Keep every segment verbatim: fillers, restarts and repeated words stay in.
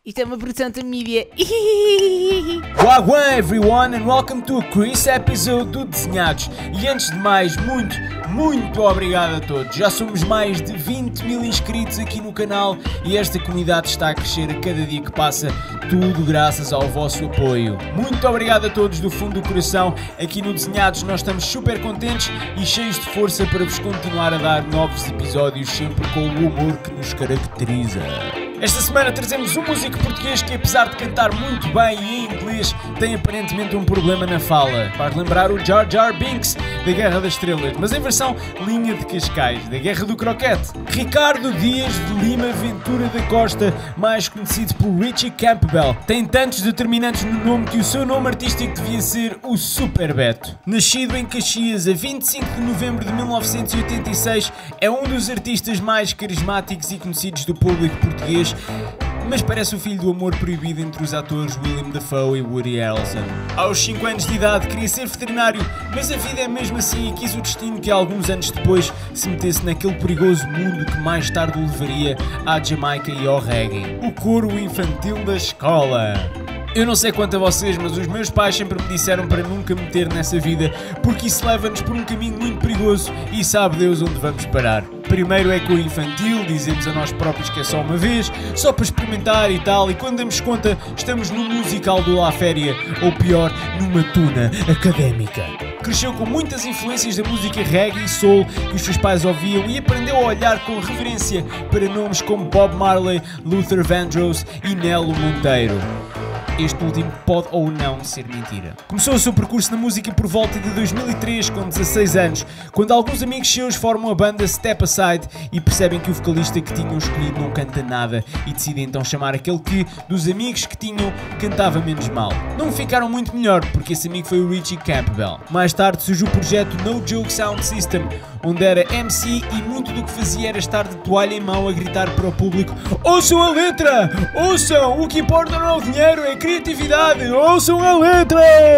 Isto é uma produção da mídia. Wagwan everyone and welcome to a Chris episode do Desenhados. E antes de mais, muito, muito obrigado a todos. Já somos mais de vinte mil inscritos aqui no canal e esta comunidade está a crescer a cada dia que passa, tudo graças ao vosso apoio. Muito obrigado a todos do fundo do coração. Aqui no Desenhados nós estamos super contentes e cheios de força para vos continuar a dar novos episódios, sempre com o humor que nos caracteriza. Esta semana trazemos um músico português que, apesar de cantar muito bem e em inglês, tem aparentemente um problema na fala. Faz lembrar o Jar Jar Binks da Guerra das Estrelas, mas em versão linha de Cascais, da Guerra do Croquete. Ricardo Dias de Lima Ventura da Costa, mais conhecido por Richie Campbell, tem tantos determinantes no nome que o seu nome artístico devia ser o Super Beto. Nascido em Caxias a vinte e cinco de novembro de mil novecentos e oitenta e seis, é um dos artistas mais carismáticos e conhecidos do público português, mas parece o filho do amor proibido entre os atores William Dafoe e Woody Harrelson. Aos cinco anos de idade queria ser veterinário, mas a vida é mesmo assim e quis o destino que alguns anos depois se metesse naquele perigoso mundo que mais tarde o levaria à Jamaica e ao reggae. O coro infantil da escola. Eu não sei quanto a vocês, mas os meus pais sempre me disseram para nunca meter nessa vida, porque isso leva-nos por um caminho muito perigoso e sabe Deus onde vamos parar. Primeiro é coro infantil, dizemos a nós próprios que é só uma vez, só para experimentar e tal, e quando damos conta estamos num musical do La Féria, ou pior, numa tuna académica. Cresceu com muitas influências da música reggae e soul que os seus pais ouviam e aprendeu a olhar com reverência para nomes como Bob Marley, Luther Vandross e Nelo Monteiro. Este último pode ou não ser mentira. Começou o seu percurso na música por volta de dois mil e três, com dezasseis anos, quando alguns amigos seus formam a banda Step Aside e percebem que o vocalista que tinham escolhido não canta nada e decidem então chamar aquele que, dos amigos que tinham, cantava menos mal. Não ficaram muito melhor, porque esse amigo foi o Richie Campbell. Mais tarde surgiu o projeto No Joke Sound System, onde era M C e muito do que fazia era estar de toalha em mão a gritar para o público: ouçam a letra! Ouçam! O que importa não é o dinheiro, é a criatividade! Ouçam a letra!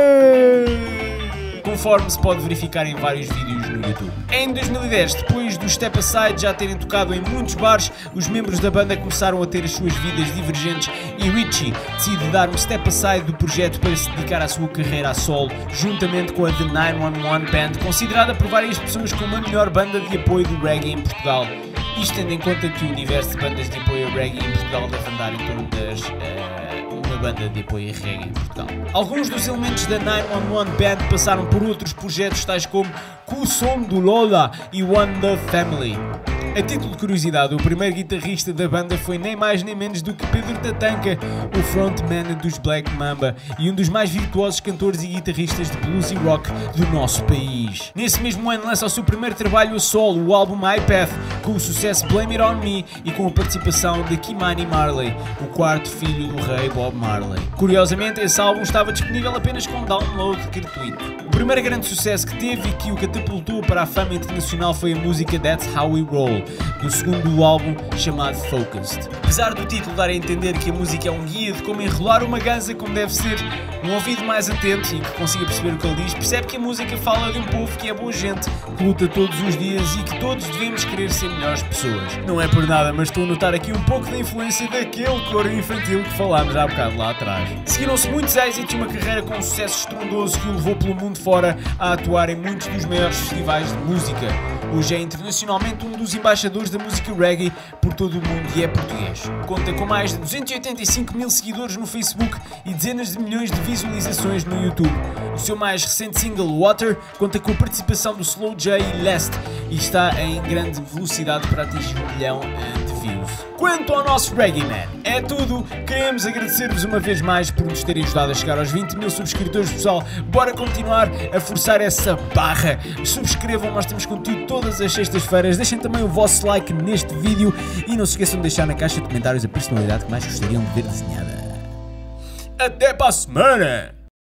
Conforme se pode verificar em vários vídeos no YouTube. Em dois mil e dez, depois do Step Aside já terem tocado em muitos bares, os membros da banda começaram a ter as suas vidas divergentes e Richie decide dar um Step Aside do projeto para se dedicar à sua carreira a solo, juntamente com a The nove um um Band, considerada por várias pessoas como a melhor banda de apoio do reggae em Portugal. Isto tendo em conta que o universo de bandas de apoio a reggae em Portugal deve andar em torno das... Uh... uma banda de apoio a reggae em Portugal. Alguns dos elementos da nove um um Band passaram por outros projetos tais como Cool Som do Lola e One Love Family. A título de curiosidade, o primeiro guitarrista da banda foi nem mais nem menos do que Pedro Tatanka, o frontman dos Black Mamba e um dos mais virtuosos cantores e guitarristas de blues e rock do nosso país. Nesse mesmo ano lança o seu primeiro trabalho a solo, o álbum My Path, com o sucesso Blame It On Me e com a participação de Ky-Mani Marley, o quarto filho do rei Bob Marley. Curiosamente, esse álbum estava disponível apenas com download gratuito. O primeiro grande sucesso que teve e que o catapultou para a fama internacional foi a música That's How We Roll, do segundo álbum chamado Focused. Apesar do título dar a entender que a música é um guia de como enrolar uma ganza como deve ser, um ouvido mais atento e que consiga perceber o que ele diz, percebe que a música fala de um povo que é boa gente, que luta todos os dias e que todos devemos querer ser melhores pessoas. Não é por nada, mas estou a notar aqui um pouco da influência daquele coro infantil que falámos há bocado lá atrás. Seguiram-se muitos êxitos e uma carreira com um sucesso estrondoso que o levou pelo mundo fora a atuar em muitos dos maiores festivais de música. Hoje é internacionalmente um dos embaixadores da música reggae por todo o mundo e é português. Conta com mais de duzentos e oitenta e cinco mil seguidores no Facebook e dezenas de milhões de visualizações no YouTube. O seu mais recente single, Water, conta com a participação do Slow J e Lest e está em grande velocidade para atingir um milhão de views. Quanto ao nosso Reggae Man, é tudo. Queremos agradecer-vos uma vez mais por nos terem ajudado a chegar aos vinte mil subscritores, pessoal. Bora continuar a forçar essa barra. Subscrevam, nós temos conteúdo todas as sextas-feiras. Deixem também o vosso like neste vídeo e não se esqueçam de deixar na caixa de comentários a personalidade que mais gostariam de ver desenhada. Até para a semana!